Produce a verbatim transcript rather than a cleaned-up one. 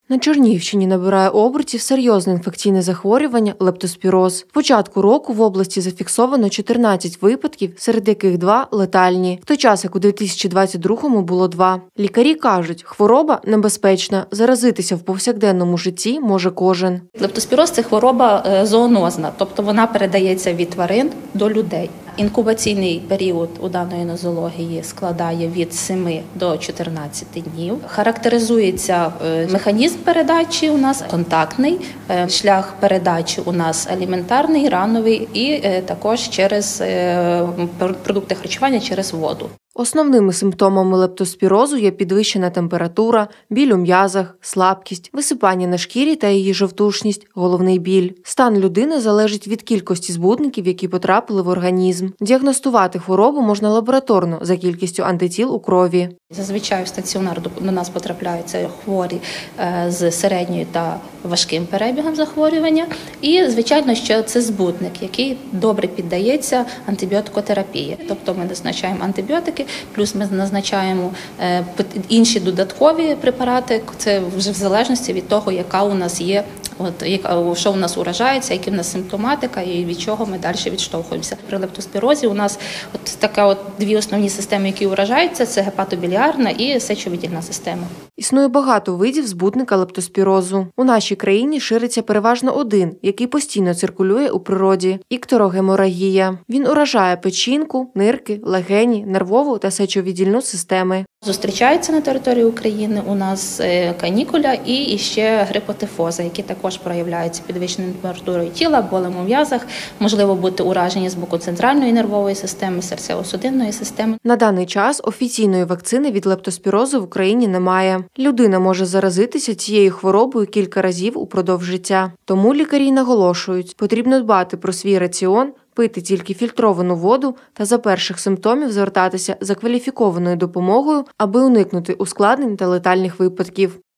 На Чернігівщині набирає обертів серйозне інфекційне захворювання – лептоспіроз. З початку року в області зафіксовано чотирнадцять випадків, серед яких два – летальні. В той час, як у дві тисячі двадцять другому було два. Лікарі кажуть, хвороба небезпечна, заразитися в повсякденному житті може кожен. Лептоспіроз – це хвороба зоонозна, тобто вона передається від тварин до людей. Інкубаційний період у даної нозології складає від семи до чотирнадцяти днів. Характеризується механізм передачі у нас контактний, шлях передачі у нас аліментарний, рановий і також через продукти харчування, через воду. Основними симптомами лептоспірозу є підвищена температура, біль у м'язах, слабкість, висипання на шкірі та її жовтушність, головний біль. Стан людини залежить від кількості збудників, які потрапили в організм. Діагностувати хворобу можна лабораторно за кількістю антитіл у крові. Зазвичай в стаціонар до нас потрапляються хворі з середньою та важким перебігом захворювання. І, звичайно, що це збудник, який добре піддається антибіотикотерапії. Тобто ми назначаємо антибіотики, плюс ми назначаємо інші додаткові препарати. Це вже в залежності від того, яка у нас є, от, що у нас уражається, які в нас симптоматика і від чого ми далі відштовхуємося. При лептоспірозі у нас от така от дві основні системи, які уражаються – це гепатобіліарна і сечовидільна система. Існує багато видів збудника лептоспірозу. У нашій країні шириться переважно один, який постійно циркулює у природі – іктерогеморагія. Він уражає печінку, нирки, легені, нервову та сечовидільну системи. Зустрічаються на території України у нас канікуля і ще грипотифоза, які також проявляються підвищеною температурою тіла, болем у м'язах, можливо бути уражені з боку центральної нервової системи, серцево-судинної системи. На даний час офіційної вакцини від лептоспірозу в Україні немає. Людина може заразитися цією хворобою кілька разів упродовж життя. Тому лікарі наголошують, потрібно дбати про свій раціон, пити тільки фільтровану воду та за перших симптомів звертатися за кваліфікованою допомогою, аби уникнути ускладнень та летальних випадків.